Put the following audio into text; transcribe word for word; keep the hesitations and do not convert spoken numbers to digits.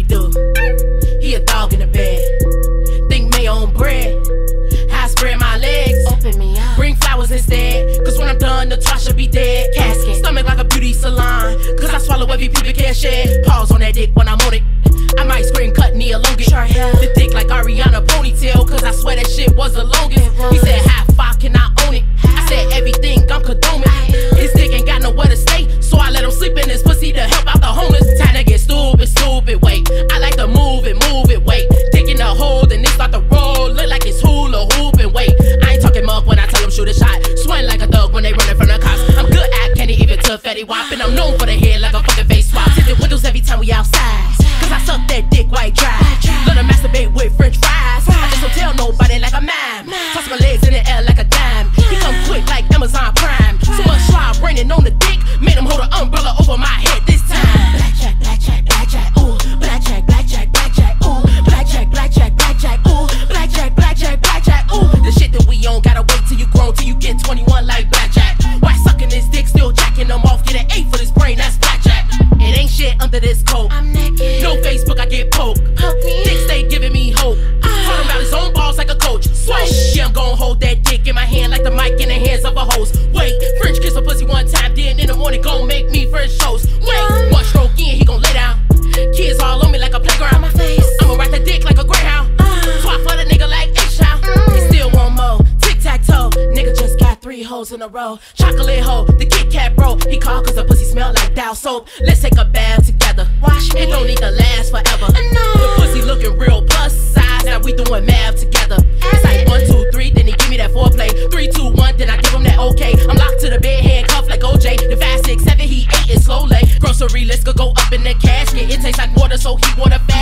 do? He a dog in the bed. Think mayo on bread. How I spread my legs. Open me up. Bring flowers instead. Cause when I'm done, Natasha be dead. Casket. Stomach like a beauty salon. Cause I swallow every people can shed. Pause on that dick when I'm on it. I might scream cut knee elongate. Sure, yeah. The dick like Ariana ponytail. Cause I swear that shit was the longest. He said how far can I own it? I said everything I'm condoning. His dick ain't got nowhere to stay. So I let him sleep in his pussy to help out the homeless. Time to get stupid, stupid, wait. I like to move it, move it, wait. Dick in the hole, then it start to roll. Look like it's hula hooping, wait. I ain't talking mug when I tell him shoot a shot. Swing like a thug when they running from the cops. I'm good at candy, even to Fetty Wap. And I'm known for the hair like a fucking face swap. Tinted windows every time we outside. Cause I suck that dick white dry. Let her masturbate with french fries. I just don't tell nobody like a mime. Toss my legs in the air like a dime. He come quick like Amazon Prime. So much slide raining on the dick. Made him hold an umbrella over my head this time. Blackjack, blackjack, blackjack, ooh. Blackjack, blackjack, blackjack, ooh. Blackjack, blackjack, blackjack, ooh. Blackjack, blackjack, blackjack, ooh. The shit that we on, gotta wait till you grown, till you get twenty-one like Blackjack. Why sucking this dick, still jacking them off? Get an eight for this brain, that's Blackjack. It ain't shit under this coat. I'm naked. No Facebook, I get poked. Poke me. Dick stay giving me hope. Taught him about his own balls like a coach. Swoosh. Yeah, I'm gon' hold that dick in my hand like the mic in the hands of a host. Wait, French kiss a pussy one time, then in the morning gon' make me French toast. Wait, one stroke in, he gon' lay down. Kids all on me like a playground. On my face. I'ma ride the dick like a greyhound. Uh. Swap for the nigga like H-Town. Mm. He still want more. Tic-tac-toe. Nigga just got three hoes in a row. Chocolate hoe, the Kit Kat bro. He called cause the pussy smell like Dow soap. Let's take a bath together. Wash me. It don't need to last forever. No. The pussy looking real plus size. Now we doing math together. It's like one, two, three, then he give me that foreplay. Three, two, one, then I give him that okay. I'm locked to the bed, handcuffed like O J. The five, six, seven, he ate it slowly. Grocery list could go up in the casket. It tastes like water, so he water fast.